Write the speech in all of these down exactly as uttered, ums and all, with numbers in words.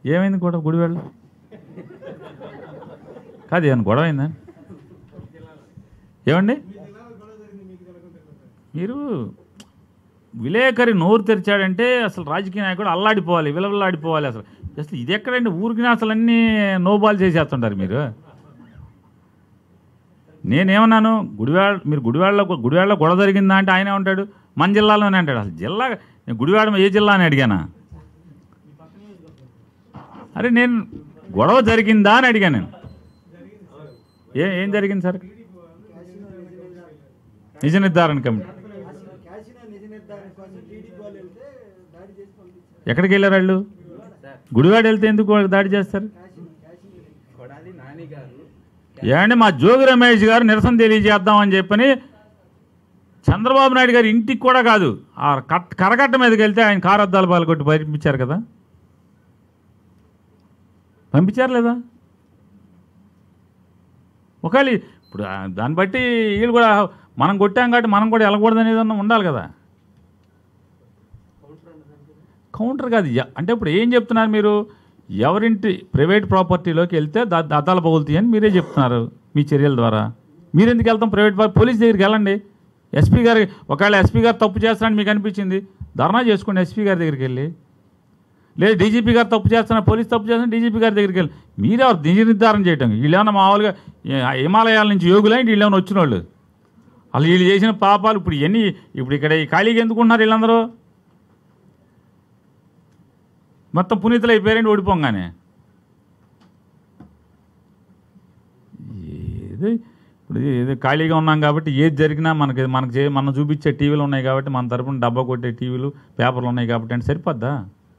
ఏమైంది గొడవ గుడివాళ్ళ? కాదు ఏమన్నా గొడవ అయిందా? ఏమండి మీరు విలేకరి నోరు తెరిచాడంటే అసలు రాజకీయ నాయకుడు అల్లాడిపోవాలి, విలవల్లాడిపోవాలి. అసలు అసలు ఇది ఎక్కడండి? ఊరికి అసలు అన్నీ నోబాల్ చేసేస్తుంటారు మీరు. నేనేమన్నాను? గుడివాడ మీరు గుడివాడలో గుడివాడలో గొడవ జరిగిందా అంటే ఆయనే ఉంటాడు మన జిల్లాలోనే అంటాడు. అసలు జిల్లా గుడివాడ ఏ జిల్లా అని అడిగానా? అరే నేను గొడవ జరిగిందా అని అడిగాను నేను. ఏ ఏం జరిగింది సార్? నిజ నిర్ధారణ కమిటీ ఎక్కడికి వెళ్ళారు వాళ్ళు? గుడివాడ వెళ్తే ఎందుకు దాడి చేస్తారు? ఏమంటే మా జోగి రమేష్ గారు నిరసన తెలియజేద్దామని చెప్పని చంద్రబాబు నాయుడు గారు ఇంటికి కూడా కాదు ఆ కట్ కరకట్ట మీదకి వెళ్తే ఆయన కారు అద్దాలు పాలు కొట్టి పంపించారు కదా, పంపించారు లేదా? ఒకవేళ ఇప్పుడు దాన్ని బట్టి వీళ్ళు కూడా మనం కొట్టాం కాబట్టి మనం కూడా వెళ్ళకూడదు అనేది ఉండాలి కదా. కౌంటర్ కాదు అంటే ఇప్పుడు ఏం చెప్తున్నారు మీరు? ఎవరింటి ప్రైవేట్ ప్రాపర్టీలోకి వెళ్తే అద్దాలు పగులుతాయి అని మీరే చెప్తున్నారు మీ చర్యల ద్వారా. మీరెందుకు వెళ్తాం ప్రైవేట్? పోలీస్ దగ్గరికి వెళ్ళండి. ఎస్పీ గారి ఒకవేళ ఎస్పీ గారు తప్పు చేస్తారని మీకు అనిపించింది ధర్నా చేసుకోండి ఎస్పీ గారి దగ్గరికి వెళ్ళి. లేదు డీజీపీ గారు తప్పు చేస్తున్నారు, పోలీస్ తప్పు చేస్తున్నారు, డీజీపీ గారి దగ్గరికి వెళ్ళి మీరే నిజ నిర్ధారణ చేయటం. వీళ్ళేమన్నా మామూలుగా హిమాలయాల నుంచి యోగులైన వీళ్ళేమన్నా వచ్చిన వాళ్ళు. వాళ్ళు వీళ్ళు చేసిన పాపాలు ఇప్పుడు ఇవన్నీ ఇప్పుడు ఇక్కడ ఈ ఖాళీగా ఎందుకున్నారు వీళ్ళందరూ? మొత్తం పునీతులు అయిపోయారండి ఓడిపోగానే. ఏది ఇప్పుడు ఏదో ఖాళీగా ఉన్నాం కాబట్టి ఏది జరిగినా మనకి మనకి మనం చూపించే టీవీలు ఉన్నాయి కాబట్టి మన తరపున డబ్బా కొట్టే టీవీలు పేపర్లు ఉన్నాయి కాబట్టి అంటే సరిపోద్దా?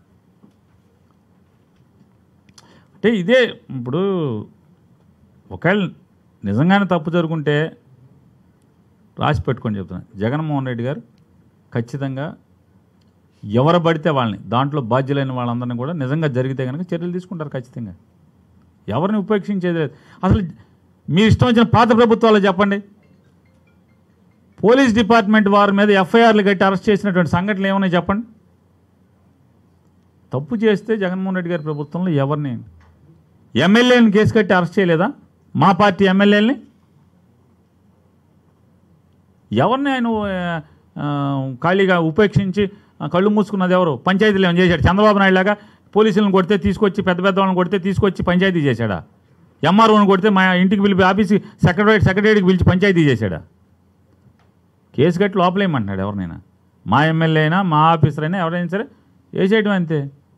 అంటే ఇదే ఇప్పుడు ఒకవేళ నిజంగానే తప్పు జరుగుంటే రాసి పెట్టుకొని చెప్తున్నాను, జగన్మోహన్ రెడ్డి గారు ఖచ్చితంగా ఎవరు పడితే వాళ్ళని దాంట్లో బాధ్యులైన వాళ్ళందరినీ కూడా నిజంగా జరిగితే కనుక చర్యలు తీసుకుంటారు ఖచ్చితంగా. ఎవరిని ఉపేక్షించేది లేదు. అసలు మీ ఇష్టం వచ్చిన పాత ప్రభుత్వాలు చెప్పండి, పోలీస్ డిపార్ట్మెంట్ వారి మీద ఎఫ్ఐఆర్లు కట్టి అరెస్ట్ చేసినటువంటి సంఘటనలు ఏమన్నాయి చెప్పండి. తప్పు చేస్తే జగన్మోహన్ రెడ్డి గారి ప్రభుత్వంలో ఎవరిని ఎమ్మెల్యేని కేసు కట్టి అరెస్ట్ చేయలేదా? మా పార్టీ ఎమ్మెల్యేలని ఎవరిని ఆయన ఖాళీగా ఉపేక్షించి కళ్ళు మూసుకున్నది ఎవరు? పంచాయతీలు ఏమైనా చేశాడు? చంద్రబాబు నాయుడు లాగా పోలీసులను కొడితే తీసుకొచ్చి పెద్ద పెద్ద వాళ్ళని కొడితే తీసుకొచ్చి పంచాయతీ చేశాడా? ఎంఆర్ఓని కొడితే మా ఇంటికి పిలిపి ఆఫీస్ సెక్రటరీ సెక్రటరీకి పిలిచి పంచాయతీ చేశాడా? కేసు కట్టి లోపలేయమంటున్నాడు ఎవరినైనా, మా ఎమ్మెల్యే అయినా మా ఆఫీసర్ అయినా ఎవరైనా సరే వేసేయడం అంతే.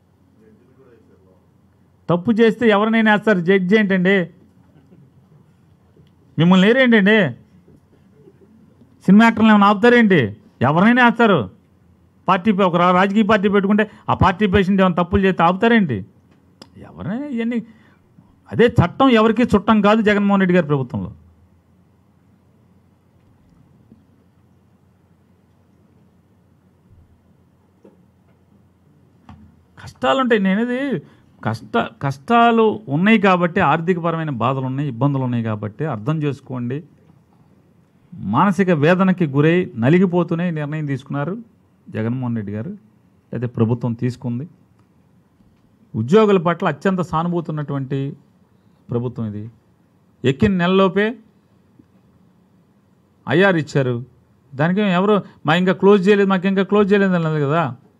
తప్పు చేస్తే ఎవరినైనా వేస్తారు. జడ్జి ఏంటండి మిమ్మల్ని లేరేంటండి? సినిమా యాక్టర్లు ఏమైనా ఆపుతారేంటి? ఎవరినైనా వేస్తారు. పార్టీ ఒక రాజకీయ పార్టీ పెట్టుకుంటే ఆ పార్టీ పేషెంట్ ఏమైనా తప్పులు చేస్తే ఆపుతారేంటి? ఎవరైనా ఇవన్నీ అదే చట్టం ఎవరికి చుట్టం కాదు జగన్మోహన్ రెడ్డి గారి ప్రభుత్వంలో. కష్టాలు ఉంటాయి. నేనేది కష్ట కష్టాలు ఉన్నాయి కాబట్టి ఆర్థికపరమైన బాధలు ఉన్నాయి, ఇబ్బందులు ఉన్నాయి కాబట్టి అర్థం చేసుకోండి. మానసిక వేదనకి గురై నలిగిపోతూనే నిర్ణయం తీసుకున్నారు జగన్మోహన్ రెడ్డి గారు, అయితే ప్రభుత్వం తీసుకుంది. ఉద్యోగుల పట్ల అత్యంత సానుభూతి ఉన్నటువంటి ప్రభుత్వం ఇది. ఎక్కిన నెలలోపే ఐఆర్ ఇచ్చారు. దానికి ఎవరు మా ఇంకా క్లోజ్ చేయలేదు, మాకు ఇంకా క్లోజ్ చేయలేదు అన్నది కదా.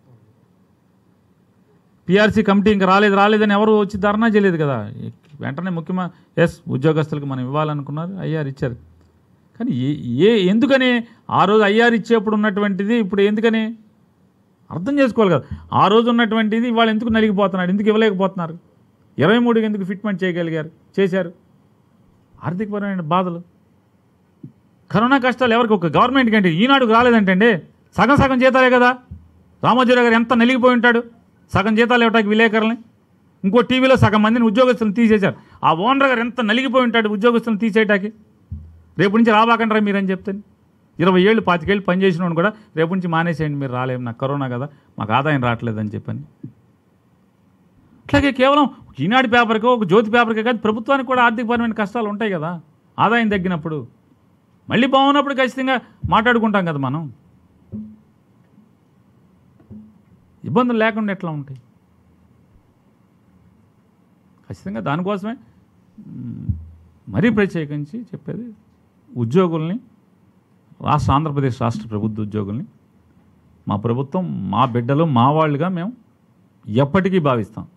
పిఆర్సీ కమిటీ ఇంకా రాలేదు రాలేదని ఎవరు వచ్చి ధర్నా చేయలేదు కదా. వెంటనే ముఖ్యమంత్రి ఎస్ ఉద్యోగస్తులకు మనం ఇవ్వాలనుకున్నారు, ఐఆర్ ఇచ్చారు. కానీ ఏ ఎందుకని ఆ రోజు ఐఆర్ ఇచ్చేప్పుడు ఉన్నటువంటిది ఇప్పుడు ఎందుకని అర్థం చేసుకోవాలి కదా. ఆ రోజు ఉన్నటువంటిది వాళ్ళు ఎందుకు నలిగిపోతున్నాడు, ఎందుకు ఇవ్వలేకపోతున్నారు? ఇరవై మూడుకి ఎందుకు ఫిట్మెంట్ చేయగలిగారు, చేశారు? ఆర్థికపరమైన బాధలు, కరోనా కష్టాలు ఎవరికి ఒక గవర్నమెంట్కి అంటే ఈనాడుకు రాలేదంటే సగం సగం జీతాలే కదా. రామోజీరావు గారు ఎంత నలిగిపోయి ఉంటాడు సగం జీతాలు ఇవ్వటానికి విలేకరులని. ఇంకో టీవీలో సగం మందిని ఉద్యోగస్తులను తీసేశారు. ఆ ఓనర్ గారు ఎంత నలిగిపోయి ఉంటాడు ఉద్యోగస్తులను తీసేయటానికి. రేపు నుంచి రాబాకంటారా మీరని చెప్తాను. ఇరవై ఏళ్ళు పాతికేళ్ళు పనిచేసిన వాడిని కూడా రేపు నుంచి మానేసేయండి, మీరు రాలేము, నాకు కరోనా కదా, మాకు ఆదాయం రావట్లేదని చెప్పని. అట్లాగే కేవలం ఈనాడు పేపర్కో ఒక జ్యోతి పేపర్కే కాదు, ప్రభుత్వానికి కూడా ఆర్థికపరమైన కష్టాలు ఉంటాయి కదా. ఆదాయం తగ్గినప్పుడు మళ్ళీ బాగున్నప్పుడు ఖచ్చితంగా మాట్లాడుకుంటాం కదా మనం. ఇబ్బందులు లేకుండా ఎట్లా ఉంటాయి? ఖచ్చితంగా దానికోసమే మరీ ప్రత్యేకించి చెప్పేది ఉద్యోగుల్ని, రాష్ట్ర ఆంధ్రప్రదేశ్ రాష్ట్ర ప్రభుత్వ ఉద్యోగుల్ని మా ప్రభుత్వం మా బిడ్డలు మా వాళ్ళుగా మేము ఎప్పటికీ భావిస్తాం.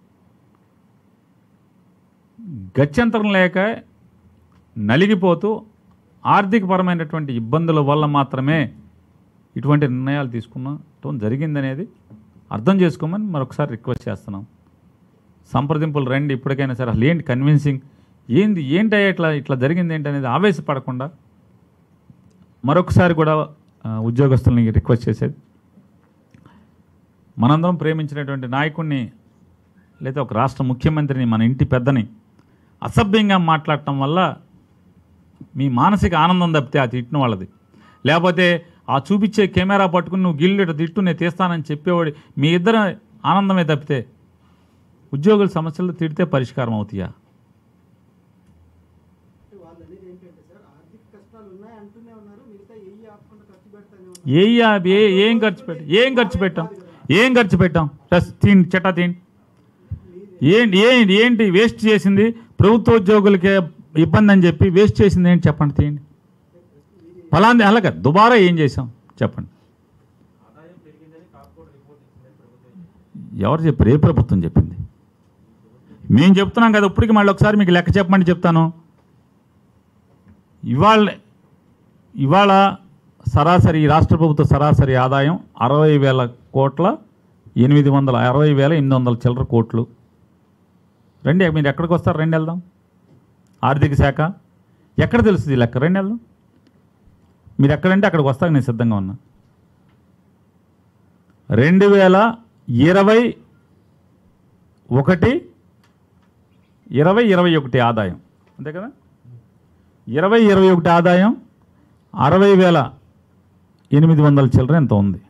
గత్యంతరం లేక నలిగిపోతూ ఆర్థికపరమైనటువంటి ఇబ్బందుల వల్ల మాత్రమే ఇటువంటి నిర్ణయాలు తీసుకున్నటం జరిగిందనేది అర్థం చేసుకోమని మరొకసారి రిక్వెస్ట్ చేస్తున్నాం. సంప్రదింపులు రండి, ఇప్పటికైనా సరే అసలు ఏంటి కన్విన్సింగ్ ఏంది ఏంటి ఇట్లా ఇట్లా జరిగింది ఏంటి అనేది ఆవేశపడకుండా మరొకసారి కూడా ఉద్యోగస్తుల్ని రిక్వెస్ట్ చేసేది, మనందరం ప్రేమించినటువంటి నాయకుడిని లేదా ఒక రాష్ట్ర ముఖ్యమంత్రిని, మన ఇంటి పెద్దని అసభ్యంగా మాట్లాడటం వల్ల మీ మానసిక ఆనందం తప్పితే ఆ తిట్టిన వాళ్ళది, లేకపోతే ఆ చూపించే కెమెరా పట్టుకుని నువ్వు గిల్లు తిట్టు నేను తీస్తానని చెప్పేవాడి మీ ఇద్దరు ఆనందమే తప్పితే ఉద్యోగుల సమస్యలు తిడితే పరిష్కారం అవుతాయా? ఏ ఏం ఖర్చు పెట్టాం ఏం ఖర్చు పెట్టాం ఏం ఖర్చు పెట్టాం తీన్ చెట్టా తీన్ ఏంటి ఏంటి ఏంటి వేస్ట్ చేసింది ప్రభుత్వ ఉద్యోగులకే ఇబ్బంది అని చెప్పి వేస్ట్ చేసింది ఏంటి చెప్పండి, తీయండి. ఫలాంది అలాగే దుబారా ఏం చేసాం చెప్పండి. ఎవరు చెప్పారు? ఏ ప్రభుత్వం చెప్పింది? మేము చెప్తున్నాం కదా. ఇప్పటికి మళ్ళీ ఒకసారి మీకు లెక్క చెప్పమని చెప్తాను. ఇవాళ ఇవాళ సరాసరి రాష్ట్ర ప్రభుత్వ సరాసరి ఆదాయం అరవై వేల కోట్ల ఎనిమిది వందల అరవై వేల ఎనిమిది వందల చిల్లర కోట్లు. రండి, మీరు ఎక్కడికి వస్తారు? రెండు వెళ్దాం. ఆర్థిక శాఖ ఎక్కడ తెలుస్తుంది లెక్క? రెండు వెళ్దాం. మీరు ఎక్కడంటే అక్కడికి వస్తాక నేను సిద్ధంగా ఉన్నా. రెండు వేల ఇరవై ఒకటి ఇరవై ఇరవై ఒకటి ఆదాయం అంతే కదా. ఇరవై ఇరవై ఒకటి ఆదాయం అరవై వేల ఎనిమిది వందల చిల్లర ఎంత ఉంది.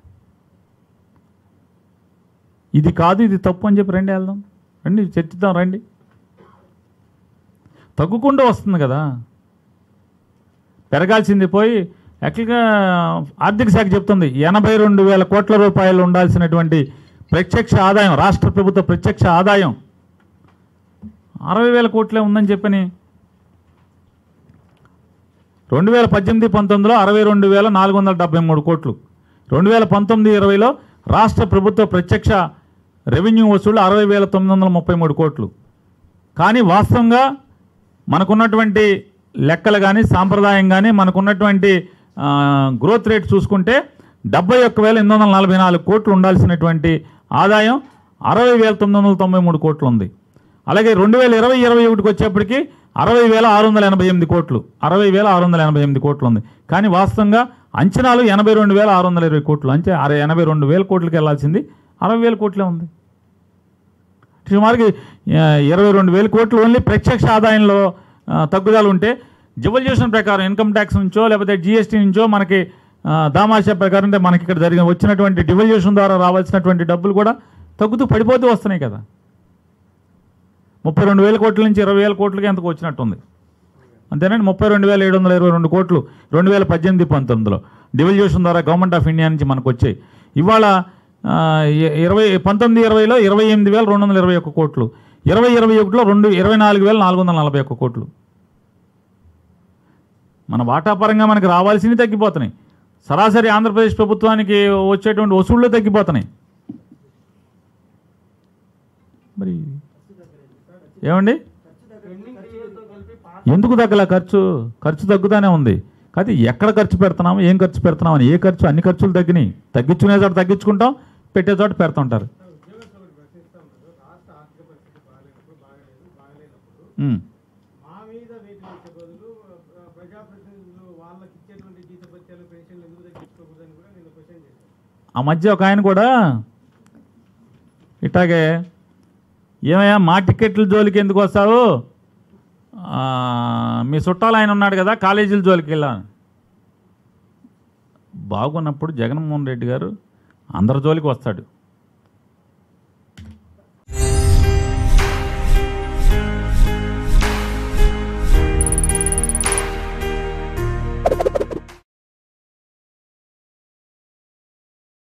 ఇది కాదు, ఇది తప్పు అని చెప్పి రండి వెళ్దాం, రండి చర్చిద్దాం, రండి. తగ్గుకుంటూ వస్తుంది కదా, పెరగాల్సింది పోయి యాక్చువల్గా ఆర్థిక శాఖ చెప్తుంది ఎనభై రెండు వేల కోట్ల రూపాయలు ఉండాల్సినటువంటి ప్రత్యక్ష ఆదాయం, రాష్ట్ర ప్రభుత్వ ప్రత్యక్ష ఆదాయం అరవై వేల కోట్లే ఉందని చెప్పని రెండు వేల పద్దెనిమిది పంతొమ్మిదిలో అరవై రెండు వేల నాలుగు వందల డెబ్బై మూడు కోట్లు, రెండు వేల పంతొమ్మిది ఇరవైలో రాష్ట్ర ప్రభుత్వ ప్రత్యక్ష రెవెన్యూ వసూళ్లు అరవై వేల తొమ్మిది వందల ముప్పై మూడు కోట్లు. కానీ వాస్తవంగా మనకున్నటువంటి లెక్కలు కానీ సాంప్రదాయం కానీ మనకున్నటువంటి గ్రోత్ రేట్ చూసుకుంటే డెబ్బై ఒక్క వేల ఎనిమిది వందల నలభై నాలుగు కోట్లు ఉండాల్సినటువంటి ఆదాయం అరవై వేల తొమ్మిది వందల తొంభై మూడు కోట్లు ఉంది. అలాగే రెండు వేల ఇరవై ఇరవై ఒకటికి వచ్చేప్పటికి అరవై వేల ఆరు వందల ఎనభై ఎనిమిది కోట్లు అరవై వేల ఆరు వందల ఎనభై ఎనిమిది కోట్లు ఉంది. కానీ వాస్తవంగా అంచనాలు ఎనభై రెండు వేల ఆరు వందల ఇరవై కోట్లు, అంటే అరవై ఎనభై రెండు వేల కోట్లకి వెళ్ళాల్సింది అరవై వేల కోట్లే ఉంది. సుమారుకి ఇరవై రెండు వేల కోట్లు ఓన్లీ ప్రత్యక్ష ఆదాయంలో తగ్గుదల ఉంటే డివల్యూషన్ ప్రకారం ఇన్కమ్ ట్యాక్స్ నుంచో లేకపోతే జిఎస్టీ నుంచో మనకి దామాషా ప్రకారం అంటే మనకి ఇక్కడ జరిగిన వచ్చినటువంటి డివల్యూషన్ ద్వారా రావాల్సినటువంటి డబ్బులు కూడా తగ్గుతూ పడిపోతూ వస్తున్నాయి కదా. ముప్పై రెండు వేల కోట్ల నుంచి ఇరవై వేల కోట్లకి ఎంతకు వచ్చినట్టుంది అంతేనండి. ముప్పై రెండు వేల ఏడు వందల ఇరవై రెండు కోట్లు రెండు వేల పద్దెనిమిది పంతొమ్మిదిలో డివల్యూషన్ ద్వారా గవర్నమెంట్ ఆఫ్ ఇండియా నుంచి మనకు వచ్చాయి. ఇవాళ ఇరవై పంతొమ్మిది ఇరవైలో ఇరవై ఎనిమిది వేల రెండు వందల ఇరవై ఒక్క కోట్లు, ఇరవై ఇరవై ఒకటిలో రెండు ఇరవై నాలుగు వేల నాలుగు వందల నలభై ఒక్క కోట్లు. మన వాటాపరంగా మనకి రావాల్సినవి తగ్గిపోతున్నాయి. సరాసరి ఆంధ్రప్రదేశ్ ప్రభుత్వానికి వచ్చేటువంటి వసూళ్ళు తగ్గిపోతున్నాయి. మరి ఏమండి ఎందుకు తగ్గల? ఖర్చు ఖర్చు తగ్గుతానే ఉంది. కాదు ఎక్కడ ఖర్చు పెడుతున్నాము, ఏం ఖర్చు పెడుతున్నాం అని. ఏ ఖర్చు అన్ని ఖర్చులు తగ్గినాయి. తగ్గించుకునే చోట తగ్గించుకుంటాం, పెట్టే చోట పెడుతుంటారు. ఆ మధ్య ఒక ఆయన కూడా ఇట్లాగే ఏమయ్యా మా టికెట్ల జోలికి ఎందుకు వస్తావు, మీ చుట్టాలు ఆయన ఉన్నాడు కదా కాలేజీల జోలికి వెళ్ళాను. బాగున్నప్పుడు జగన్మోహన్ రెడ్డి గారు అందరి జోలికి వస్తాడు.